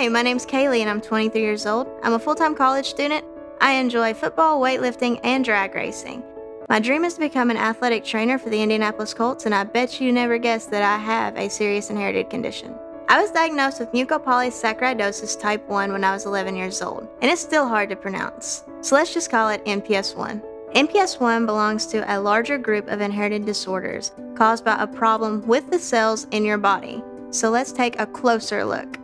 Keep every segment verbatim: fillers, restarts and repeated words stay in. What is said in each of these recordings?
Hi, my name's Kaylee and I'm twenty-three years old. I'm a full-time college student. I enjoy football, weightlifting, and drag racing. My dream is to become an athletic trainer for the Indianapolis Colts, and I bet you never guessed that I have a serious inherited condition. I was diagnosed with mucopolysaccharidosis type one when I was eleven years old, and it's still hard to pronounce. So let's just call it M P S one. M P S one belongs to a larger group of inherited disorders caused by a problem with the cells in your body. So let's take a closer look.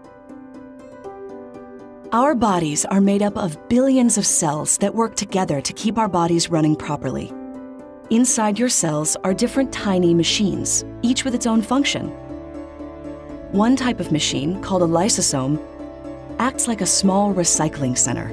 Our bodies are made up of billions of cells that work together to keep our bodies running properly. Inside your cells are different tiny machines, each with its own function. One type of machine, called a lysosome, acts like a small recycling center.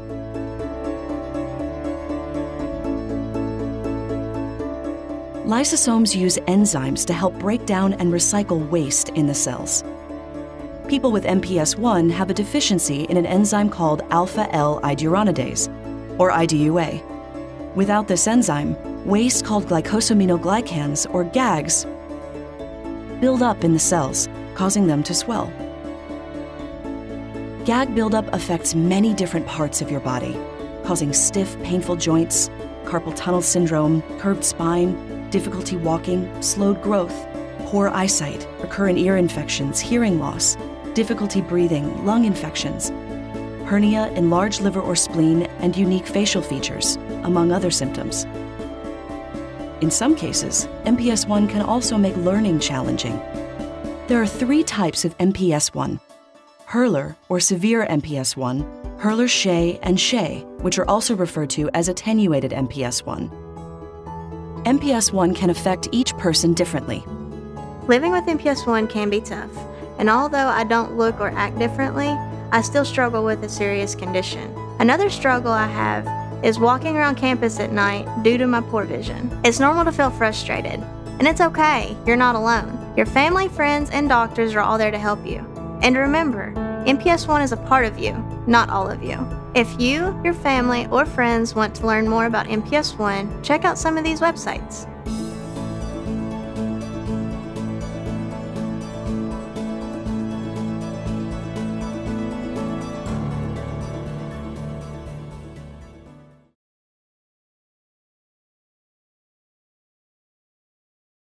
Lysosomes use enzymes to help break down and recycle waste in the cells. People with M P S one have a deficiency in an enzyme called alpha L iduronidase, or I D U A. Without this enzyme, waste called glycosaminoglycans, or GAGs, build up in the cells, causing them to swell. GAG buildup affects many different parts of your body, causing stiff, painful joints, carpal tunnel syndrome, curved spine, difficulty walking, slowed growth, poor eyesight, recurrent ear infections, hearing loss, difficulty breathing, lung infections, hernia, enlarged liver or spleen, and unique facial features, among other symptoms. In some cases, M P S one can also make learning challenging. There are three types of M P S one: Hurler, or severe M P S one, Hurler-Shey, and Shey, which are also referred to as attenuated M P S one. M P S one can affect each person differently. Living with M P S one can be tough, and although I don't look or act differently, I still struggle with a serious condition. Another struggle I have is walking around campus at night due to my poor vision. It's normal to feel frustrated, and it's okay, you're not alone. Your family, friends, and doctors are all there to help you. And remember, M P S one is a part of you, not all of you. If you, your family, or friends want to learn more about M P S one, check out some of these websites.